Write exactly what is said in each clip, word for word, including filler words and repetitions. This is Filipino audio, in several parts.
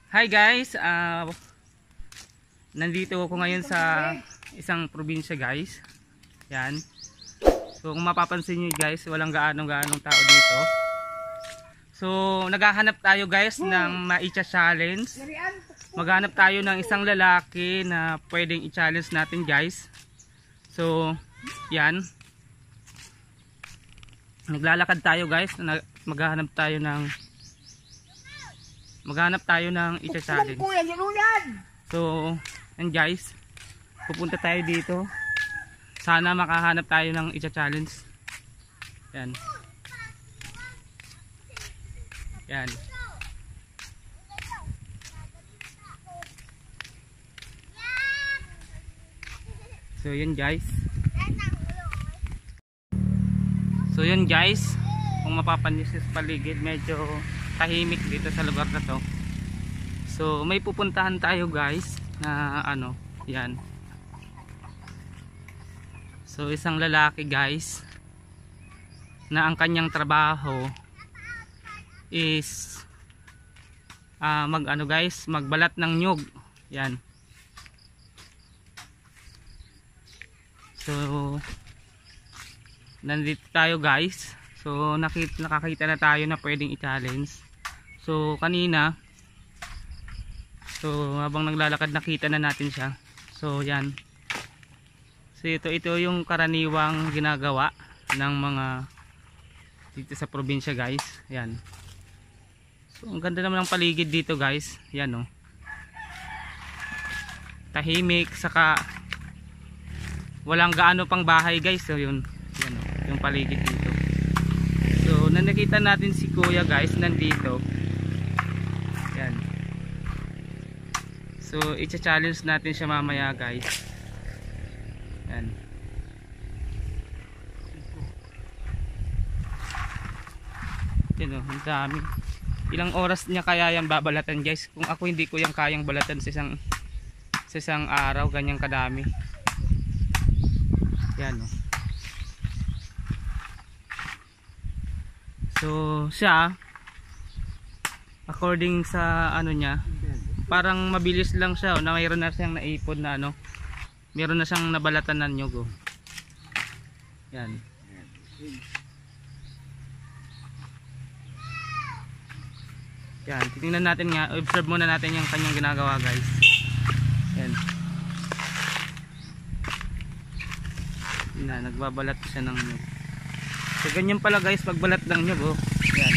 Hi guys, uh, nandito ako ngayon sa isang probinsya guys. Yan. So kung mapapansin nyo guys, walang gaano-gaanong tao dito. So naghahanap tayo guys ng ma-icha challenge. Maghanap tayo ng isang lalaki na pwedeng i-challenge natin guys. So yan. Naglalakad tayo guys, maghahanap tayo ng Maghanap tayo ng icha challenge. So, and guys, pupunta tayo dito. Sana makahanap tayo ng icha challenge. Yan. Yan. So, yun guys. So, yun guys. Kung mapapansin sa paligid, medyo tahimik dito sa lugar na to. So may pupuntahan tayo guys na ano, yan. So isang lalaki guys na ang kanyang trabaho is uh, mag ano guys, magbalat ng nyug. Yan. So nandito tayo guys. So nakita, nakakita na tayo na pwedeng i-challenge. So kanina, so habang naglalakad nakita na natin siya. So yan. So ito ito yung karaniwang ginagawa ng mga dito sa probinsya guys. Yan. So ang ganda naman ng paligid dito guys. Yan oh. Tahimik, saka walang gaano pang bahay guys. So yun, yan oh, yung paligid dito. So na nakita natin si Kuya guys nandito. Yan. So i-challenge natin siya mamaya guys. Yan. Yan o, ang dami. Ilang oras niya kaya yan babalatan guys? Kung ako hindi ko yung kayang balatan sa isang sa isang araw, ganyang kadami. Yan o. So siya, according sa ano niya, parang mabilis lang siya, oh, na mayroon na siyang naipon na ano, mayroon na siyang nabalatan ng nyug oh. Yan. Yan, titingnan natin nga, observe muna natin yung kanyang ginagawa guys. Yan. Yan na, nagbabalat siya ng nyug. So ganyan pala guys pagbalat ng nyug oh. Yan.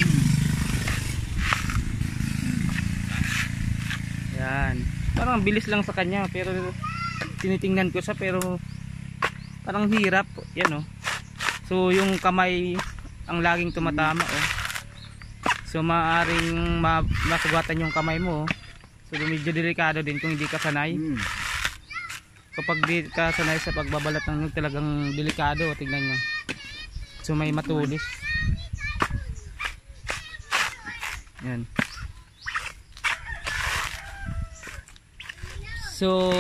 Yan. Parang bilis lang sa kanya pero tinitingnan ko siya pero parang hirap. Yan oh. So yung kamay ang laging tumatama oh. So maaaring ma masugatan yung kamay mo oh. So medyo delikado din kung hindi ka sanay. Hmm. Kapag di ka sanay sa pagbabalat ng nyug, talagang delikado oh. Tingnan nyo. So may matulis. Yan. So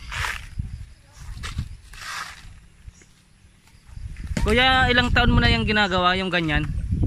Kuya, ilang taon mo na yung ginagawa yung ganyan?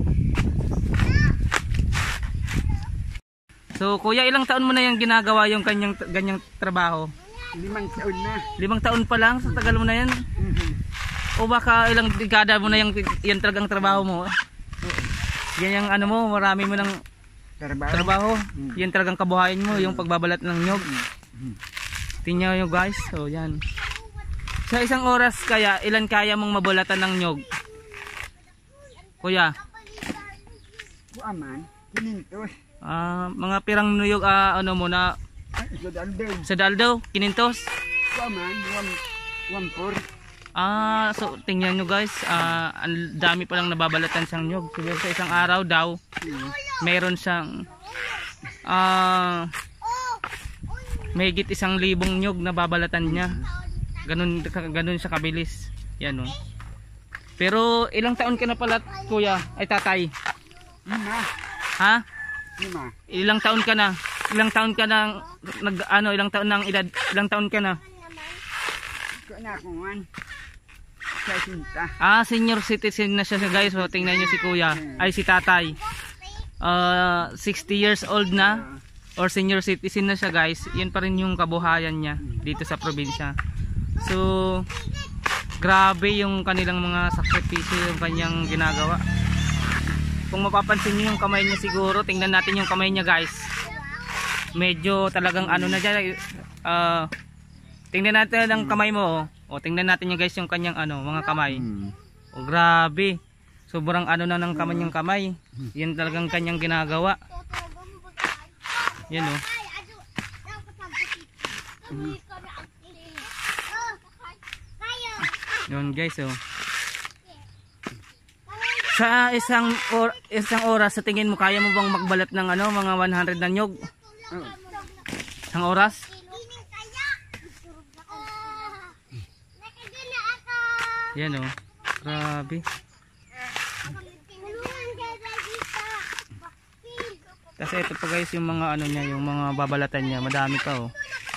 So Kuya, ilang taon mo na yung ginagawa yung ganyang ganyang trabaho? Limang taon na. Limang taon pa lang? Sa tagal mo na yan? Mm-hmm. O baka ilang dekada mo na yung yan talagang trabaho mo? Yan yung ano mo, marami mo ng trabaho, trabaho. Mm-hmm. Yan talagang kabuhayan mo, yung pagbabalat ng nyug. Mm-hmm. Tingnan nyo guys, so yan. Sa isang oras kaya, ilan kaya mong mabalatan ng nyug? Kuya? Buaman, kinintos. Ah, mga pirang nyug, ah, ano mo na? Sa daldaw. Sa daldaw, kinintos? Buaman, one four. Ah, so tingnan nyo guys, ah, ang dami palang nababalatan siyang nyug. Siguro sa isang araw daw, meron siyang ah, mahigit isang libong nyug na babalatan niya. Ganun, ganun siya kabilis. Yan o. Oh. Pero ilang taon ka na pala kuya? Ay tatay? Lima. Ha? Lima. Ilang taon ka na? Ilang taon ka na nag ano, ilang taon ng edad? Ilang taon ka na? Ito na ako man. Sa sinta. Ah, senior citizen na siya guys. So tingnan niyo si kuya. Ay si tatay. Uh, sixty years old na. or senior citizen na siya guys, yan pa rin yung kabuhayan niya dito sa probinsya. So grabe yung kanilang mga sakripisyo yung kanyang ginagawa. Kung mapapansin niyo yung kamay niya siguro, tingnan natin yung kamay niya guys. Medyo talagang ano na dyan, uh, tingnan natin ang kamay mo. O, tingnan natin yung guys yung kanyang ano, mga kamay. O, grabe. Sobrang ano na ng kamay yung kamay. Yan talagang kanyang ginagawa. Yan o. Yun guys o. Sa isang or, isang oras sa tingin mo kaya mo bang magbalat ng ano mga one hundred na nyog? Oh. Isang oras? Yan oh. Grabe. Kasi ito pa guys yung mga ano niya, yung mga babalatan niya, madami pa oh.